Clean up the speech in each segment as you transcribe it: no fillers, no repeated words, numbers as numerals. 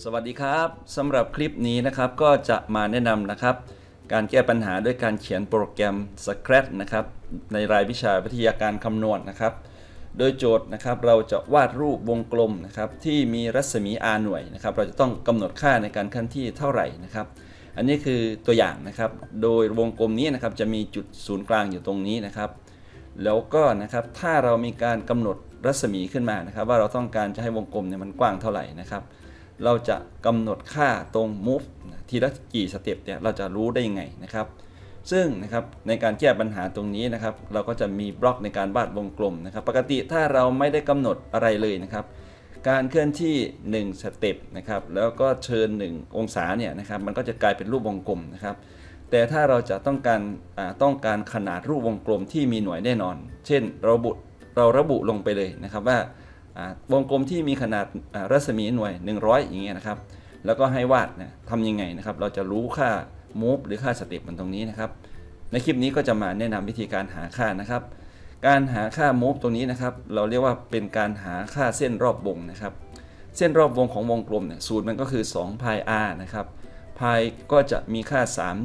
วัสดีครับสำหรับคลิปนี้นะครับก็จะมาแนะนำนะครับการแก้ปัญหาด้วยการเขียนโปรแกรม Scratch นะครับในรายวิชาวิทยาการคำนวณนะครับโดยโจทย์นะครับเราจะวาดรูปวงกลมนะครับที่มีรัศมี r หน่วยนะครับเราจะต้องกำหนดค่าในการเคลื่อนที่เท่าไหร่นะครับอันนี้คือตัวอย่างนะครับโดยวงกลมนี้นะครับจะมีจุดศูนย์กลางอยู่ตรงนี้นะครับแล้วก็นะครับถ้าเรามีการกำหนดรัศมีขึ้นมานะครับว่าเราต้องการจะให้วงกลมเนี่ยมันกว้างเท่าไหร่นะครับเราจะกำหนดค่าตรง move ทีละกี่สเต็ปเนี่ยเราจะรู้ได้ยังไงนะครับซึ่งนะครับในการแก้ปัญหาตรงนี้นะครับเราก็จะมีบล็อกในการวาดวงกลมนะครับปกติถ้าเราไม่ได้กำหนดอะไรเลยนะครับการเคลื่อนที่1สเต็ปนะครับแล้วก็เชิญ1องศาเนี่ยนะครับมันก็จะกลายเป็นรูปวงกลมนะครับแต่ถ้าเราจะต้องการขนาดรูปวงกลมที่มีหน่วยแน่นอนเช่นเราระบุลงไปเลยนะครับว่าวงกลมที่มีขนาดรัศมีหน่วย100อย่างเงี้ยนะครับแล้วก็ให้วาดนะทำยังไงนะครับเราจะรู้ค่า move หรือค่าสเต็ปมันตรงนี้นะครับในคลิปนี้ก็จะมาแนะนำวิธีการหาค่านะครับการหาค่า move ตรงนี้นะครับเราเรียกว่าเป็นการหาค่าเส้นรอบวงนะครับเส้นรอบวงของวงกลมเนี่ยสูตรมันก็คือ2 pi r นะครับ pi ก็จะมีค่า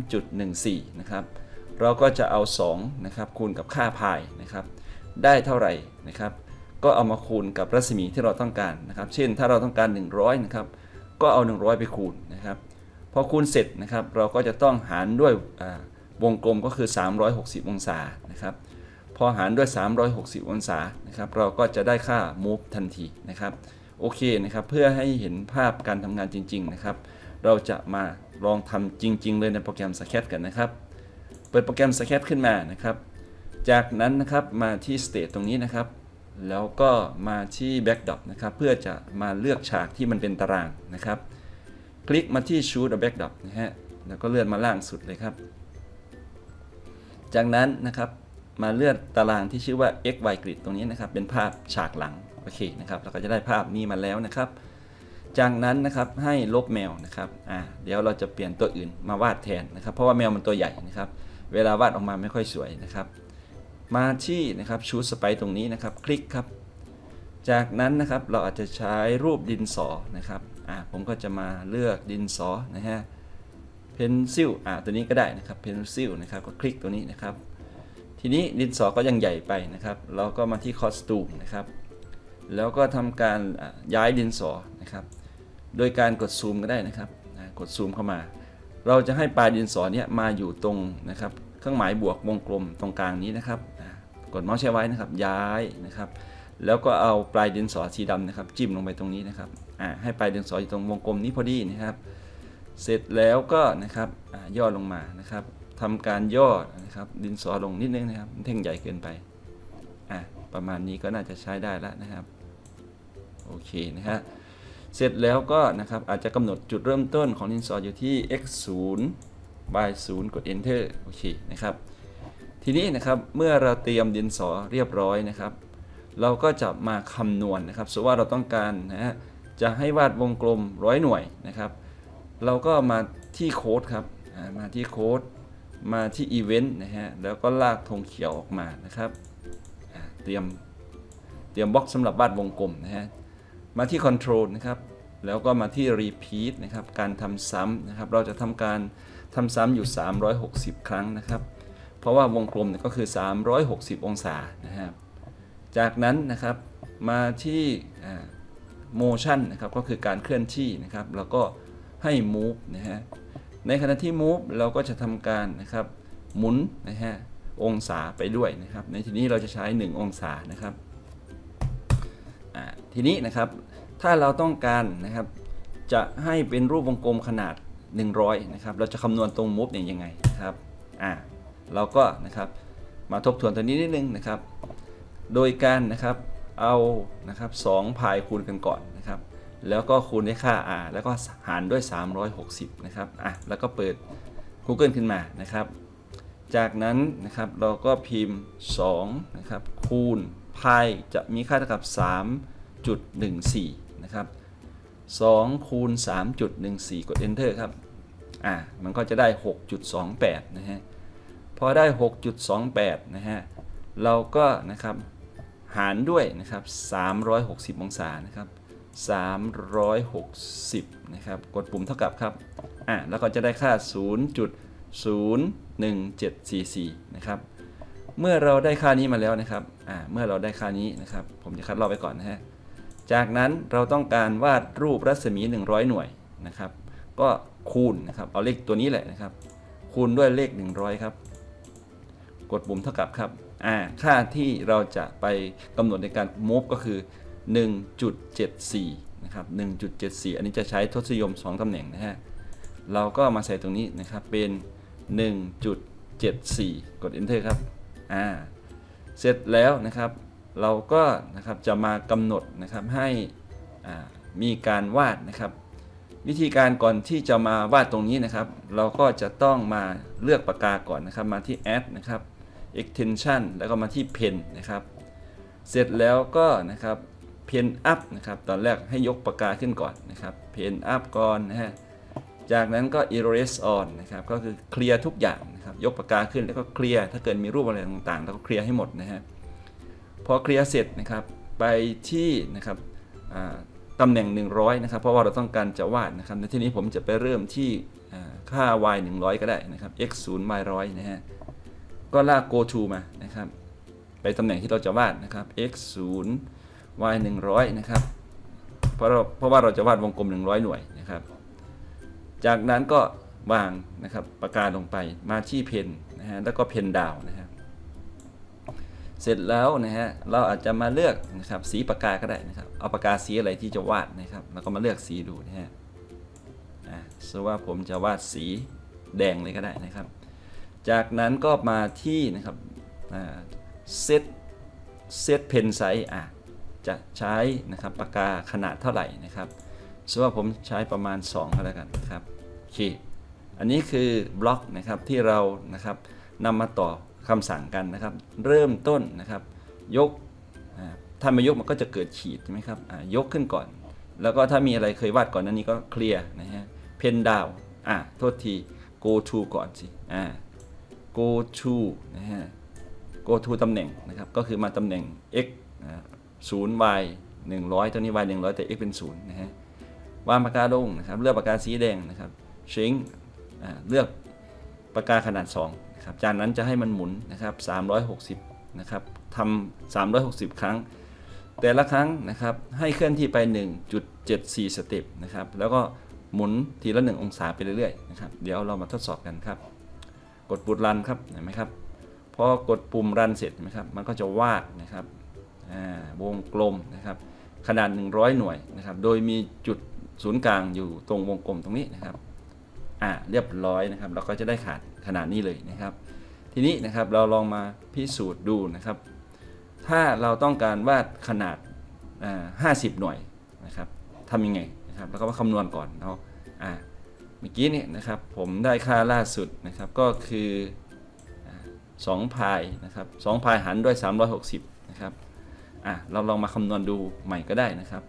3.14 นะครับเราก็จะเอา2นะครับคูณกับค่า pi นะครับได้เท่าไหร่นะครับก็เอามาคูณกับรัศมีที่เราต้องการนะครับเช่นถ้าเราต้องการ100นะครับก็เอา100ไปคูณนะครับพอคูณเสร็จนะครับเราก็จะต้องหารด้วยวงกลมก็คือ360องศานะครับพอหารด้วย360องศานะครับเราก็จะได้ค่า move ทันทีนะครับโอเคนะครับเพื่อให้เห็นภาพการทำงานจริงๆนะครับเราจะมาลองทำจริงๆเลยในโปรแกรม Scratch กันนะครับเปิดโปรแกรม Scratch ขึ้นมานะครับจากนั้นนะครับมาที่ State ตรงนี้นะครับแล้วก็มาที่ Backdrop นะครับเพื่อจะมาเลือกฉากที่มันเป็นตารางนะครับคลิกมาที่ Choose a Backdrop นะฮะแล้วก็เลื่อนมาล่างสุดเลยครับจากนั้นนะครับมาเลือกตารางที่ชื่อว่า x y grid ตรงนี้นะครับเป็นภาพฉากหลังโอเคนะครับเราก็จะได้ภาพนี้มาแล้วนะครับจากนั้นนะครับให้ลบแมวนะครับเดี๋ยวเราจะเปลี่ยนตัวอื่นมาวาดแทนนะครับเพราะว่าแมวมันตัวใหญ่นะครับเวลาวาดออกมาไม่ค่อยสวยนะครับมาที่นะครับชูสไปตรงนี้นะครับคลิกครับจากนั้นนะครับเราอาจจะใช้รูปดินสอนะครับผมก็จะมาเลือกดินสอนะฮะเพนซิลตัวนี้ก็ได้นะครับเพนซิลนะครับก็คลิกตัวนี้นะครับทีนี้ดินสอก็ยังใหญ่ไปนะครับเราก็มาที่คอสตูมนะครับแล้วก็ทำการย้ายดินสอนะครับโดยการกดซูมก็ได้นะครับกดซูมเข้ามาเราจะให้ปลายดินสอเนี่ยมาอยู่ตรงนะครับเครื่องหมายบวกวงกลมตรงกลางนี้นะครับกดเมาส์ใช้ไว้นะครับย้ายนะครับแล้วก็เอาปลายดินสอสีดำนะครับจิ้มลงไปตรงนี้นะครับให้ปลายดินสออยู่ตรงวงกลมนี้พอดีนะครับเสร็จแล้วก็นะครับย่อลงมานะครับทำการย่อนะครับดินสอลงนิดนึงนะครับมันแท่งใหญ่เกินไปประมาณนี้ก็น่าจะใช้ได้แล้วนะครับโอเคนะฮะเสร็จแล้วก็นะครับอาจจะกำหนดจุดเริ่มต้นของดินสออยู่ที่ x 0 y 0กด enter โอเคนะครับทีนี้นะครับเมื่อเราเตรียมดินสอเรียบร้อยนะครับเราก็จะมาคำนวณนะครับสมมติว่าเราต้องการนะฮะจะให้วาดวงกลม100หน่วยนะครับเราก็มาที่โค้ดครับมาที่โค้ดมาที่อีเวนต์นะฮะแล้วก็ลากธงเขียวออกมานะครับเตรียมบล็อกสำหรับวาดวงกลมนะฮะมาที่ Control นะครับแล้วก็มาที่ Repeat นะครับการทำซ้ำนะครับเราจะทำการทำซ้ำอยู่360ครั้งนะครับเพราะว่าวงกลมเนี่ยก็คือ360องศานะครับจากนั้นนะครับมาที่ motion นะครับก็คือการเคลื่อนที่นะครับแล้วก็ให้ move นะฮะในขณะที่ move เราก็จะทำการนะครับหมุนนะฮะองศาไปด้วยนะครับในที่นี้เราจะใช้1องศานะครับทีนี้นะครับถ้าเราต้องการนะครับจะให้เป็นรูปวงกลมขนาด100นะครับเราจะคำนวณตรง move เนี่ยยังไงนะครับเราก็นะครับมาทบทวนตัวนี้นิดนึงนะครับโดยการนะครับเอานะครับ2 พายคูณกันก่อนนะครับแล้วก็คูณด้วยค่า r แล้วก็หารด้วย360นะครับแล้วก็เปิด Google ขึ้นมานะครับจากนั้นนะครับเราก็พิมพ์2นะครับคูณ พายจะมีค่าเท่ากับ 3.14 นะครับ2คูณ 3.14 กด enter ครับมันก็จะได้ 6.28 นะฮะพอได้ 6.28 นะฮะเราก็นะครับหารด้วยนะครับ360องศานะครับ 360นะครับกดปุ่มเท่ากับครับแล้วก็จะได้ค่า 0.01744 นะครับเมื่อเราได้ค่านี้มาแล้วนะครับเมื่อเราได้ค่านี้นะครับผมจะคัดลอกไปก่อนนะฮะจากนั้นเราต้องการวาดรูปรัศมี100หน่วยนะครับก็คูณนะครับเอาเลขตัวนี้แหละนะครับคูณด้วยเลข100ครับกดปุ่มเท่ากับครับค่าที่เราจะไปกำหนดในการ move ก็คือ 1.74 นะครับ 1.74 อันนี้จะใช้ทศนิยม2ตำแหน่งนะฮะเราก็มาใส่ตรงนี้นะครับเป็น 1.74 กด enter ครับเสร็จแล้วนะครับเราก็นะครับจะมากำหนดนะครับให้มีการวาดนะครับวิธีการก่อนที่จะมาวาดตรงนี้นะครับเราก็จะต้องมาเลือกปากกาก่อนนะครับมาที่ add นะครับ extension แล้วก็มาที่ pen นะครับเสร็จแล้วก็นะครับ pen up นะครับตอนแรกให้ยกปากกาขึ้นก่อนนะครับ pen up ก่อนนะฮะจากนั้นก็ erase on นะครับก็คือเคลียร์ทุกอย่างนะครับยกปากกาขึ้นแล้วก็เคลียร์ถ้าเกิดมีรูปอะไรต่างๆแล้วก็เคลียร์ให้หมดนะฮะพอเคลียร์เสร็จนะครับไปที่นะครับตำแหน่ง100นะครับเพราะว่าเราต้องการจะวาดนะครับในที่นี้ผมจะไปเริ่มที่ค่า y 100ก็ได้นะครับ x 0 y 100นะฮะก็ลาก go to มานะครับไปตำแหน่งที่เราจะวาดนะครับ x 0 y 100นะครับเพราะว่าเราจะวาดวงกลม100หน่วยนะครับจากนั้นก็วางนะครับปากกาลงไปมาที่เพนนะฮะแล้วก็เพนดาวนะครับเสร็จแล้วนะฮะเราอาจจะมาเลือกนะครับสีปากกาก็ได้นะครับเอาปากกาสีอะไรที่จะวาดนะครับแล้วก็มาเลือกสีดูนะฮะสมมติว่าผมจะวาดสีแดงเลยก็ได้นะครับจากนั้นก็มาที่นะครับเซตเพนไซส์จะใช้นะครับปากกาขนาดเท่าไหร่นะครับสมมติว่าผมใช้ประมาณ2ก็แล้วกันนะครับโอเคอันนี้คือบล็อกนะครับที่เรานะครับนำมาต่อคำสั่งกันนะครับเริ่มต้นนะครับยกถ้าไม่ยกมันก็จะเกิดขีดใช่ไหมครับยกขึ้นก่อนแล้วก็ถ้ามีอะไรเคยวาดก่อนนั้นนี้ก็เคลียร์นะฮะเพนดาวโทษที go to ก่อนสิgo to นะฮะ go to ตำแหน่งนะครับก็คือมาตำแหน่ง x 0 y 100ตัวนี้ y 100แต่ x เป็น0นะฮะวางปากกาลงนะครับเลือกปากกาสีแดงนะครับ shrink เลือกปากกาขนาด2นะครับจากนั้นจะให้มันหมุนนะครับ360นะครับทำ360ครั้งแต่ละครั้งนะครับให้เคลื่อนที่ไป 1.74 สเต็ปนะครับแล้วก็หมุนทีละ1องศาไปเรื่อยๆนะครับเดี๋ยวเรามาทดสอบกันครับกดปุ่มรันครับเห็นไหมครับพอกดปุ่มรันเสร็จนะครับมันก็จะวาดนะครับวงกลมนะครับขนาด100หน่วยนะครับโดยมีจุดศูนย์กลางอยู่ตรงวงกลมตรงนี้นะครับเรียบร้อยนะครับเราก็จะได้ขนาดนี้เลยนะครับทีนี้นะครับเราลองมาพิสูจน์ดูนะครับถ้าเราต้องการวาดขนาด50หน่วยนะครับทำยังไงนะครับแล้วก็มาคำนวณก่อนเนาะเมื่อกี้นี่นะครับผมได้ค่าล่าสุดนะครับก็คือ2 พายนะครับ2 พายหารด้วย360นะครับเราลองมาคำนวณดูใหม่ก็ได้นะครับ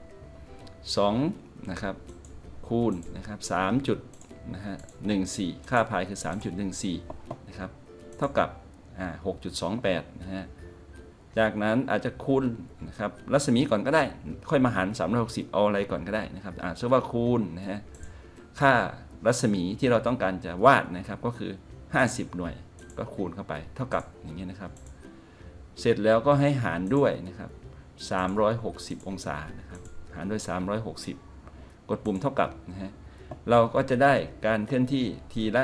2นะครับคูณนะครับ3จุดนะฮะ14ค่าพายคือ 3.14 นะครับเท่ากับ6.28 นะฮะจากนั้นอาจจะคูณนะครับรัศมีก่อนก็ได้ค่อยมาหาร360เอาอะไรก่อนก็ได้นะครับเชื่อว่าคูณนะฮะค่ารัศมีที่เราต้องการจะวาดนะครับก็คือ50หน่วยก็คูณเข้าไปเท่ากับอย่างนี้นะครับเสร็จแล้วก็ให้หารด้วยนะครับ360องศานะครับหารด้วย360กดปุ่มเท่ากับนะฮะเราก็จะได้การเคลื่อนที่ทีละ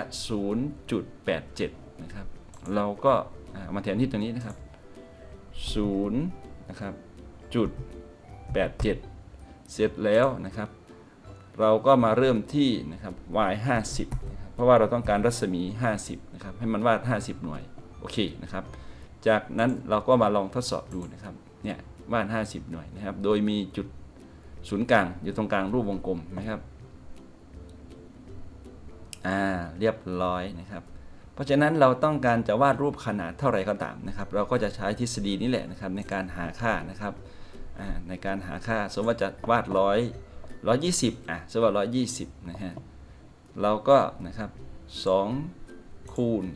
0.87 นะครับเราก็มาแทนที่ตรงนี้นะครับ0นะครับจุด87เสร็จแล้วนะครับเราก็มาเริ่มที่นะครับ y 50นะครับเพราะว่าเราต้องการรัศมี50นะครับให้มันวาด50หน่วยโอเคนะครับจากนั้นเราก็มาลองทดสอบดูนะครับเนี่ยวาด50หน่วยนะครับโดยมีจุดศูนย์กลางอยู่ตรงกลางรูปวงกลมนะครับเรียบร้อยนะครับเพราะฉะนั้นเราต้องการจะวาดรูปขนาดเท่าไหร่ก็ตามนะครับเราก็จะใช้ทฤษฎีนี้แหละนะครับในการหาค่านะครับในการหาค่าสมมติว่าจะวาด120สมมติว่า120นะฮะเราก็นะครับ2คูณ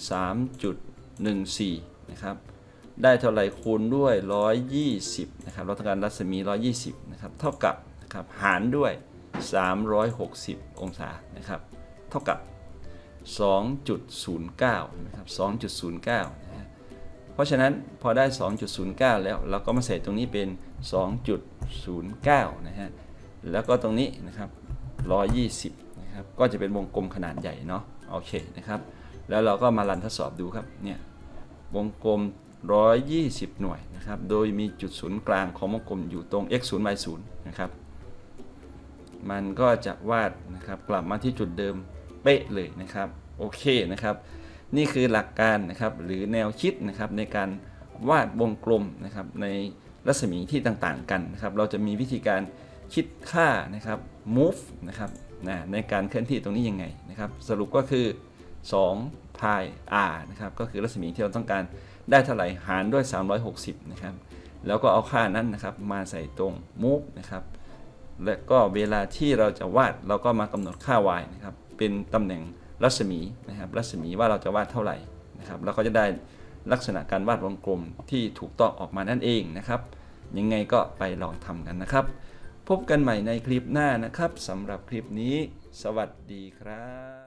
3.14 นะครับได้เท่าไหร่คูณด้วย120นะครับเราต้องการรัศมี120นะครับเท่ากับนะคนะครับหารด้วย360องศานะครับเท่ากับ 2.09 นะครับ 2.09 นะฮะเพราะฉะนั้นพอได้ 2.09 แล้วเราก็มาใส่ตรงนี้เป็น 2.09 นะฮะแล้วก็ตรงนี้นะครับ120นะครับก็จะเป็นวงกลมขนาดใหญ่เนาะโอเคนะครับแล้วเราก็มารันทดสอบดูครับเนี่ยวงกลม120 หน่วยนะครับโดยมีจุดศูนย์กลางของวงกลมอยู่ตรง x 0 y 0นะครับมันก็จะวาดนะครับกลับมาที่จุดเดิมเป๊ะเลยนะครับโอเคนะครับนี่คือหลักการนะครับหรือแนวคิดนะครับในการวาดวงกลมนะครับในรัศมีที่ต่างๆกันนะครับเราจะมีวิธีการคิดค่านะครับ move นะครับในการเคลื่อนที่ตรงนี้ยังไงนะครับสรุปก็คือ2 pi r นะครับก็คือรัศมีที่เราต้องการได้เท่าไหร่หารด้วย360นะครับแล้วก็เอาค่านั้นนะครับมาใส่ตรง move นะครับและก็เวลาที่เราจะวาดเราก็มากำหนดค่า y นะครับเป็นตำแหน่งรัศมีนะครับรัศมีว่าเราจะวาดเท่าไหร่นะครับแล้วก็จะได้ลักษณะการวาดวงกลมที่ถูกต้องออกมานั่นเองนะครับยังไงก็ไปลองทำกันนะครับพบกันใหม่ในคลิปหน้านะครับสำหรับคลิปนี้สวัสดีครับ